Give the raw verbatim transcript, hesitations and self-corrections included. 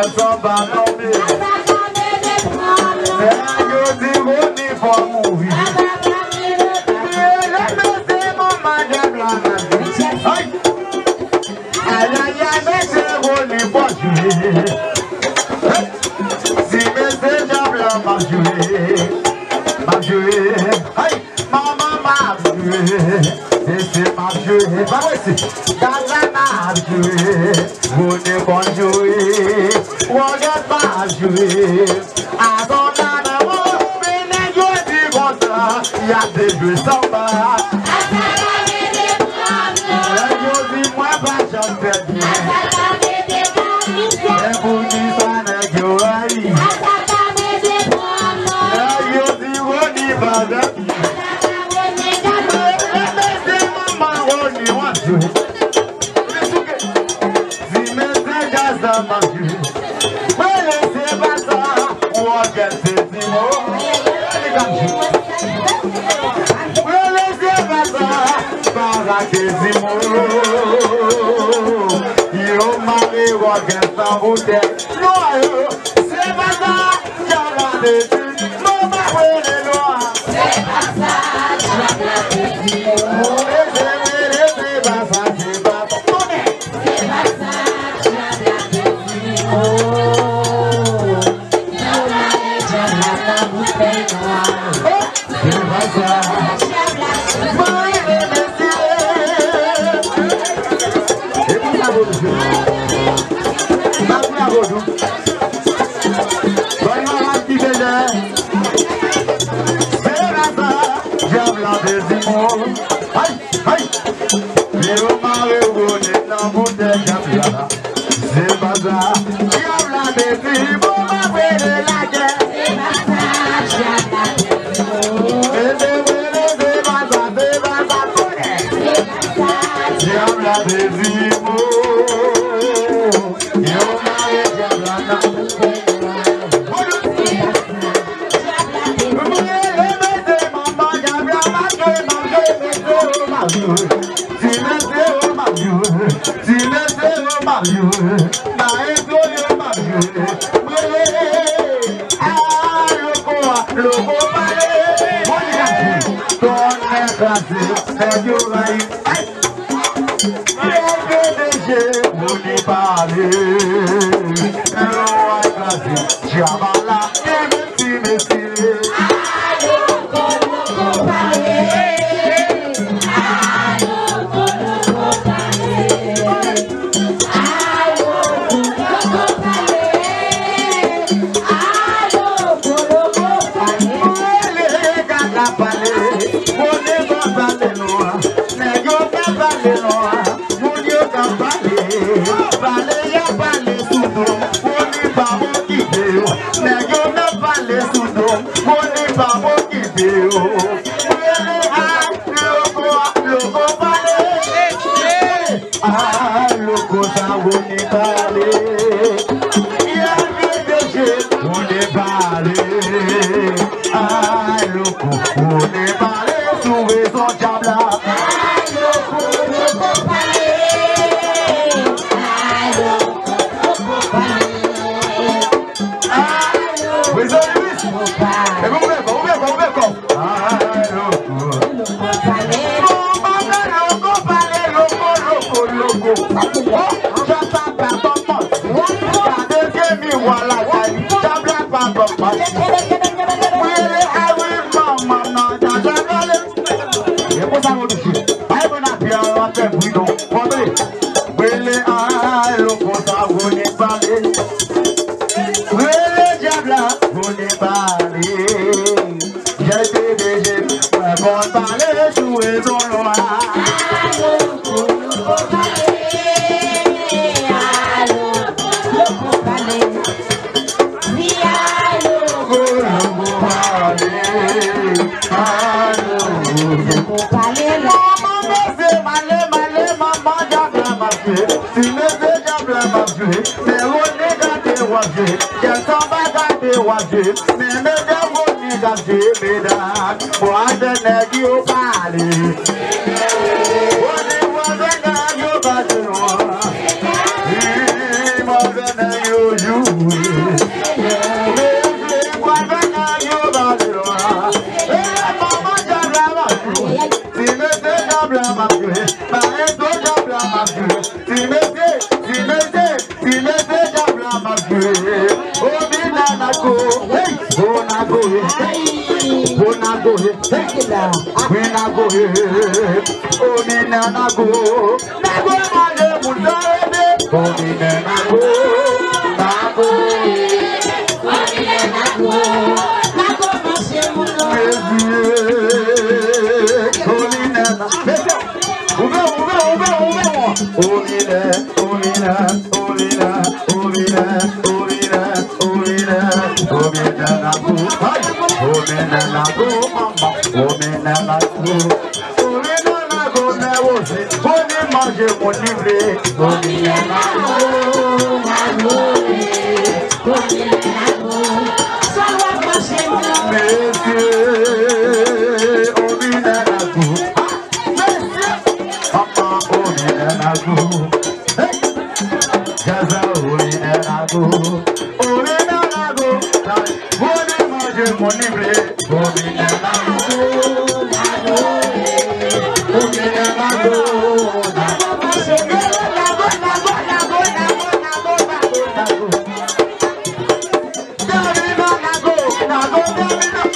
s'en va tomber. C'est un yo dit on y faut mourir. Le monsieur mon madame la magie. Aïe aïe aïe monsieur on y faut jouer. Si monsieur diable m'a joué, m'a joué. Aïe maman m'a joué. Et c'est m'a joué. Pas vrai c'est Gaza m'a joué. Vous ne pas jouer. Vous ne pas jouer. À ton amour, mais les yeux du bon temps, il y a des jeux sans bas. Les yeux du moins pas chanter bien. Et vous dites ça n'est que oui. Les yeux du bon y va de bien. Les maman on y va jouer. Si mes Gaza m'a joué. Yo mari rogan sans bouteille. Non, c'est pas ça. J'en ai dit. Non, ma frère est noir. C'est pas ça. J'en ai dit. C'est pas ça. C'est pas ça. C'est pas ça. J'en ai dit. Oh, j'en ai la bouteille noire. C'est pas ça. You We na go here. Oh, me na na go. Na go manje mundare. Oh, me na na go. Na go. Oh, me na na go. Na go manje mundare. Oh, me na na. Ouve, ouve, ouve, ouve. Oh, me na, oh, me na, oh, me na, oh, me na, oh, me na, oh, me na, oh, me na na go. Oh, me na na go, mama. Oh, me na na go. Oh, me na na go, me wose. Oh, me manje mon livre. Oh, me na na go, na go. Oh, me na na go. Ça va passer mon monsieur. Oh, me na na go. Mama, oh, me na na go. Hey, Gaza, oh, me na na go. Oh, me na na go. Oh, me manje mon livre. Oh, me na na go, na go. Oh, me na na go, na go. Na go, na go, na go, na go, na go, na go, na go. Daddy, na na go, na go, daddy, na.